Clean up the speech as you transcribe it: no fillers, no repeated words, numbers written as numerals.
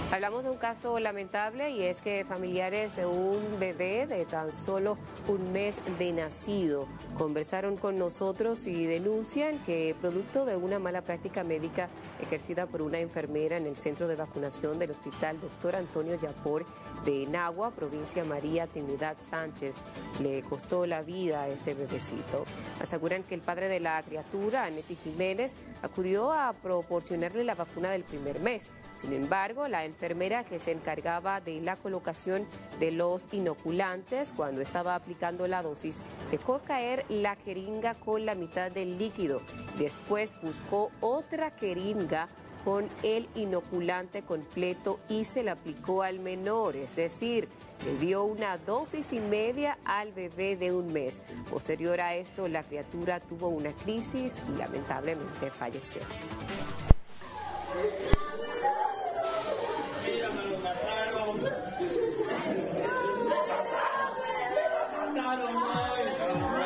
Hablamos de un caso lamentable y es que familiares de un bebé de tan solo un mes de nacido conversaron con nosotros y denuncian que producto de una mala práctica médica ejercida por una enfermera en el centro de vacunación del Hospital Dr. Antonio Yapor de Nagua, provincia María Trinidad Sánchez, le costó la vida a este bebecito. Aseguran que el padre de la criatura, Aneti Jiménez, acudió a proporcionarle la vacuna del primer mes. Sin embargo, la enfermera que se encargaba de la colocación de los inoculantes cuando estaba aplicando la dosis dejó caer la jeringa con la mitad del líquido. Después buscó otra jeringa con el inoculante completo y se la aplicó al menor, es decir, le dio una dosis y media al bebé de un mes. Posterior a esto, la criatura tuvo una crisis y lamentablemente falleció. Mataron,